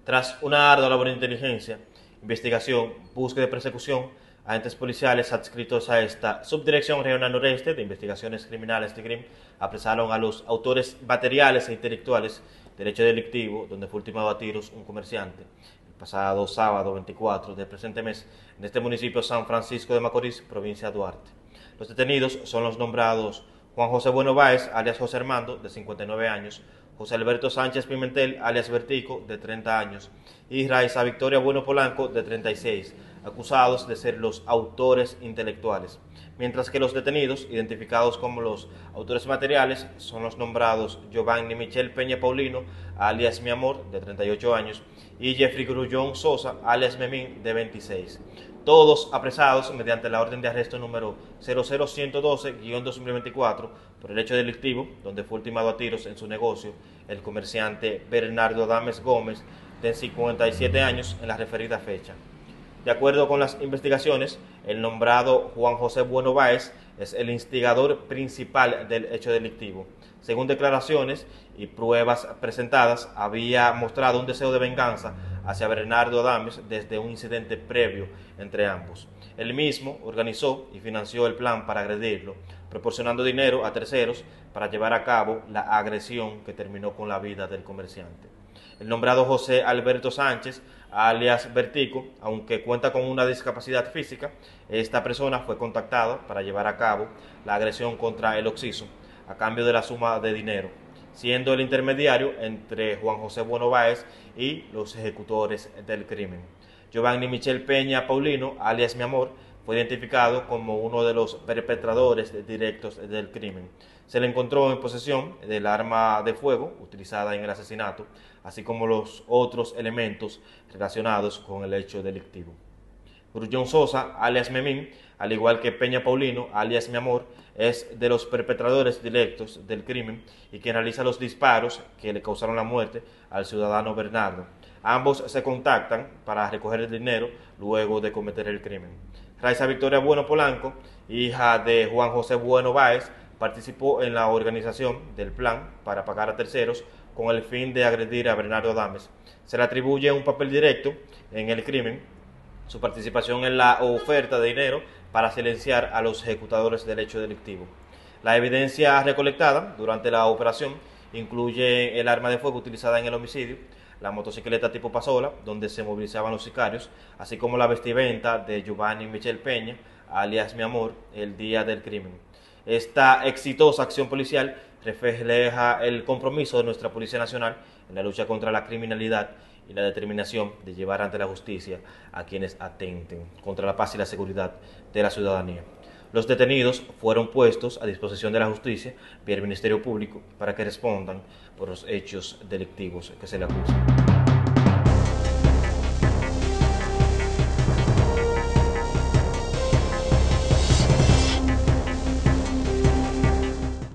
Tras una ardua labor de inteligencia, investigación, búsqueda y persecución, agentes policiales adscritos a esta Subdirección Regional Noreste de Investigaciones Criminales de CRIM apresaron a los autores materiales e intelectuales del hecho delictivo donde fue ultimado a tiros un comerciante el pasado sábado 24 del presente mes en este municipio San Francisco de Macorís, provincia de Duarte. Los detenidos son los nombrados Juan José Bueno Báez, alias José Armando, de 59 años, José Alberto Sánchez Pimentel, alias Vertico, de 30 años, y Raiza Victoria Bueno Polanco, de 36, acusados de ser los autores intelectuales, mientras que los detenidos, identificados como los autores materiales, son los nombrados Giovanni Michel Peña Paulino, alias Mi Amor, de 38 años, y Jeffrey Grullón Sosa, alias Memín, de 26. Todos apresados mediante la orden de arresto número 00112-2024 por el hecho delictivo, donde fue ultimado a tiros en su negocio el comerciante Bernardo Adames Gómez, de 57 años, en la referida fecha. De acuerdo con las investigaciones, el nombrado Juan José Bueno Báez es el instigador principal del hecho delictivo. Según declaraciones y pruebas presentadas, había mostrado un deseo de venganza hacia Bernardo Adames desde un incidente previo entre ambos. Él mismo organizó y financió el plan para agredirlo, proporcionando dinero a terceros para llevar a cabo la agresión que terminó con la vida del comerciante. El nombrado José Alberto Sánchez, alias Vertico, aunque cuenta con una discapacidad física, esta persona fue contactada para llevar a cabo la agresión contra el occiso a cambio de la suma de dinero, siendo el intermediario entre Juan José Bueno Báez y los ejecutores del crimen. Giovanni Michel Peña Paulino, alias Mi Amor, fue identificado como uno de los perpetradores directos del crimen. Se le encontró en posesión del arma de fuego utilizada en el asesinato, así como los otros elementos relacionados con el hecho delictivo. Grullón Sosa, alias Memín, al igual que Peña Paulino, alias Mi Amor, es de los perpetradores directos del crimen y quien realiza los disparos que le causaron la muerte al ciudadano Bernardo. Ambos se contactan para recoger el dinero luego de cometer el crimen. Raiza Victoria Bueno Polanco, hija de Juan José Bueno Báez, participó en la organización del plan para pagar a terceros con el fin de agredir a Bernardo Adames. Se le atribuye un papel directo en el crimen, su participación en la oferta de dinero para silenciar a los ejecutadores del hecho delictivo. La evidencia recolectada durante la operación incluye el arma de fuego utilizada en el homicidio, la motocicleta tipo pasola, donde se movilizaban los sicarios, así como la vestimenta de Giovanni Michel Peña, alias Mi Amor, el día del crimen. Esta exitosa acción policial refleja el compromiso de nuestra Policía Nacional en la lucha contra la criminalidad y la determinación de llevar ante la justicia a quienes atenten contra la paz y la seguridad de la ciudadanía. Los detenidos fueron puestos a disposición de la justicia vía el Ministerio Público para que respondan por los hechos delictivos que se le acusan.